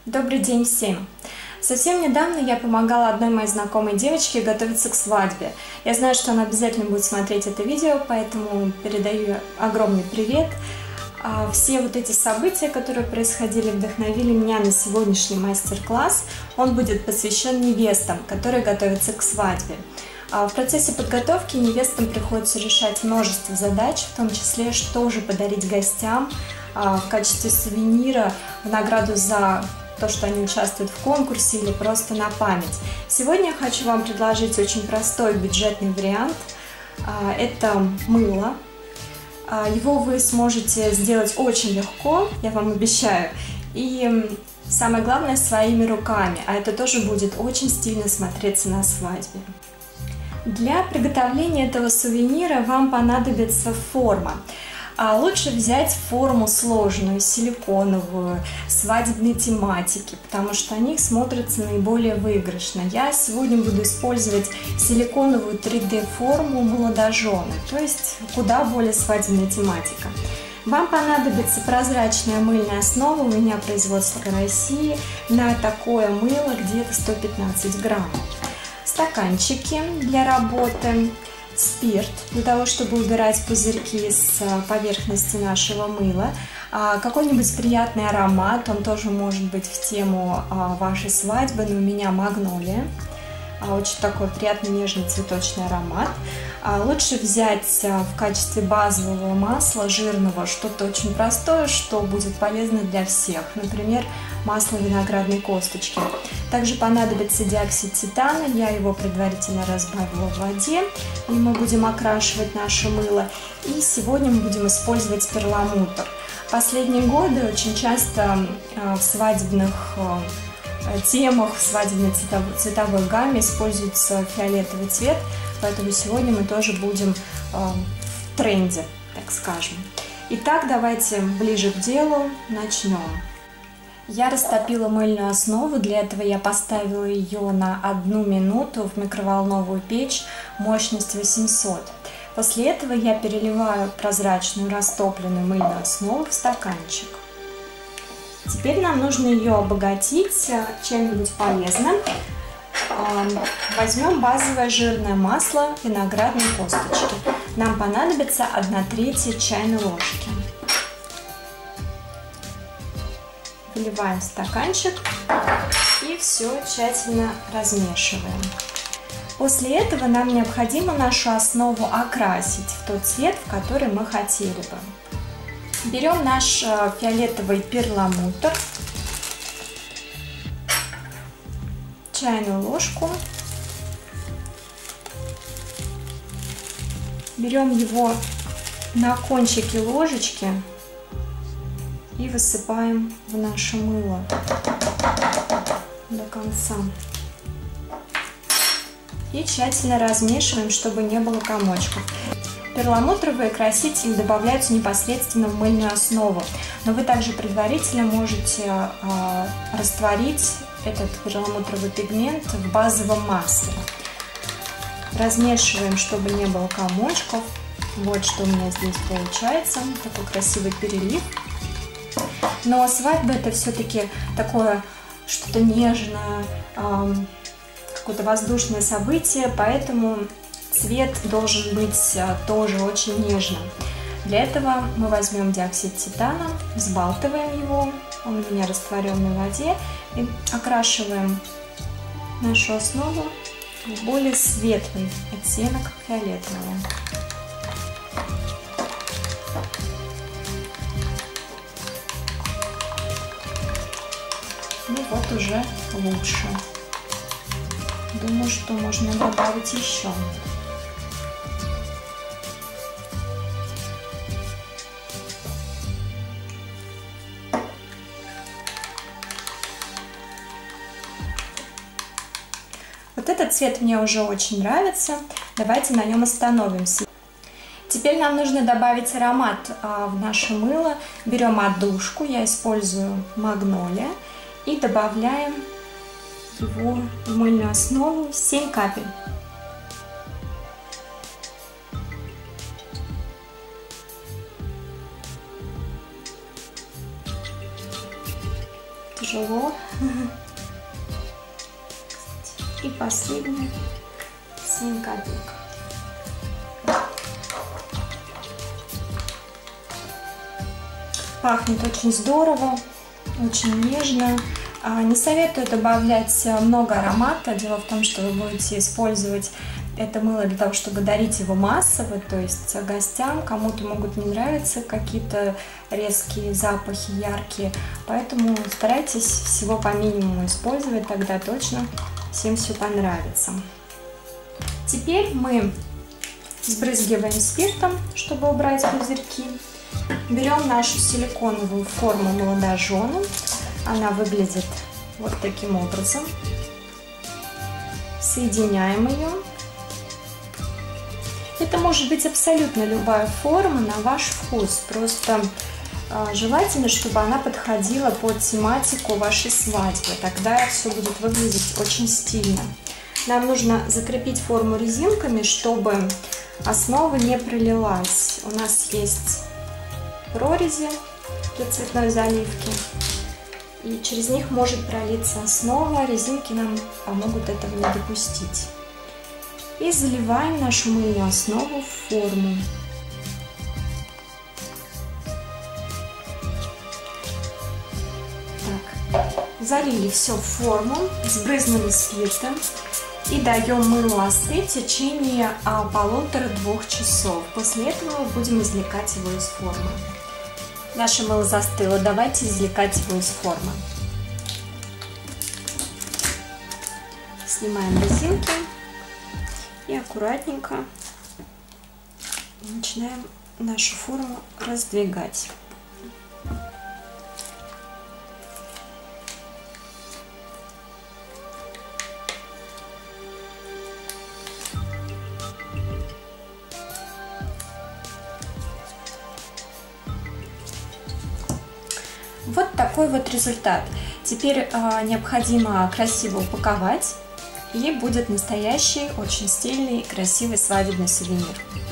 Добрый день всем! Совсем недавно я помогала одной моей знакомой девочке готовиться к свадьбе. Я знаю, что она обязательно будет смотреть это видео, поэтому передаю ей огромный привет. Все вот эти события, которые происходили, вдохновили меня на сегодняшний мастер-класс. Он будет посвящен невестам, которые готовятся к свадьбе. В процессе подготовки невестам приходится решать множество задач, в том числе, что же подарить гостям в качестве сувенира, в награду за то, что они участвуют в конкурсе или просто на память. Сегодня я хочу вам предложить очень простой бюджетный вариант. Это мыло. Его вы сможете сделать очень легко, я вам обещаю. И самое главное, своими руками. А это тоже будет очень стильно смотреться на свадьбе. Для приготовления этого сувенира вам понадобится форма. Лучше взять форму сложную, силиконовую, свадебной тематики, потому что они смотрятся наиболее выигрышно. Я сегодня буду использовать силиконовую 3D-форму молодожены, то есть куда более свадебная тематика. Вам понадобится прозрачная мыльная основа, у меня производство России, на такое мыло где-то 115 грамм. Стаканчики для работы. Спирт, для того, чтобы убирать пузырьки с поверхности нашего мыла, какой-нибудь приятный аромат, он тоже может быть в тему вашей свадьбы, но у меня магнолия, очень такой приятный нежный цветочный аромат. Лучше взять в качестве базового масла жирного что-то очень простое, что будет полезно для всех, например, масло виноградной косточки. Также понадобится диоксид титана, я его предварительно разбавила в воде, и мы будем окрашивать наше мыло. И сегодня мы будем использовать перламутр. Последние годы очень часто в свадебных темах, в свадебной цветовой гамме используется фиолетовый цвет, поэтому сегодня мы тоже будем в тренде, так скажем. Итак, давайте ближе к делу начнем. Я растопила мыльную основу, для этого я поставила ее на 1 минуту в микроволновую печь, мощность 800. После этого я переливаю прозрачную растопленную мыльную основу в стаканчик. Теперь нам нужно ее обогатить чем-нибудь полезным. Возьмем базовое жирное масло виноградной косточки. Нам понадобится 1/3 чайной ложки. Выливаем в стаканчик и все тщательно размешиваем. После этого нам необходимо нашу основу окрасить в тот цвет, в который мы хотели бы. Берем наш фиолетовый перламутр, чайную ложку, берем его на кончике ложечки и высыпаем в наше мыло до конца. И тщательно размешиваем, чтобы не было комочков. Перламутровые красители добавляются непосредственно в мыльную основу, но вы также предварительно можете растворить этот перламутровый пигмент в базовом масле. Размешиваем, чтобы не было комочков. Вот что у меня здесь получается, такой красивый перелив. Но свадьба — это все-таки такое что-то нежное, какое-то воздушное событие, поэтому цвет должен быть тоже очень нежным. Для этого мы возьмем диоксид титана, взбалтываем его, он у меня растворен в воде, и окрашиваем нашу основу в более светлый оттенок фиолетового. Ну вот уже лучше. Думаю, что можно добавить еще. Вот этот цвет мне уже очень нравится. Давайте на нем остановимся. Теперь нам нужно добавить аромат в наше мыло. Берем отдушку, я использую магнолия, и добавляем его в мыльную основу 7 капель. тяжело. И последняя свинка-белка. Пахнет очень здорово, очень нежно. Не советую добавлять много аромата. Дело в том, что вы будете использовать это мыло для того, чтобы дарить его массово, то есть гостям. Кому-то могут не нравиться какие-то резкие запахи, яркие. Поэтому старайтесь всего по минимуму использовать, тогда точно всем все понравится. Теперь мы сбрызгиваем спиртом, чтобы убрать пузырьки. Берем нашу силиконовую форму молодожена. Она выглядит вот таким образом. Соединяем ее. Это может быть абсолютно любая форма на ваш вкус. Просто желательно, чтобы она подходила под тематику вашей свадьбы. Тогда все будет выглядеть очень стильно. Нам нужно закрепить форму резинками, чтобы основа не пролилась. У нас есть прорези для цветной заливки. И через них может пролиться основа. Резинки нам помогут этого не допустить. И заливаем нашу мыльную основу в форму. Так, залили все в форму, сбрызнули спиртом и даем мылу остыть в течение 1,5–2 часов. После этого будем извлекать его из формы. Наше мыло застыло, давайте извлекать его из формы. Снимаем резинки и аккуратненько начинаем нашу форму раздвигать. Вот такой вот результат. Теперь необходимо красиво упаковать, и будет настоящий, очень стильный, красивый свадебный сувенир.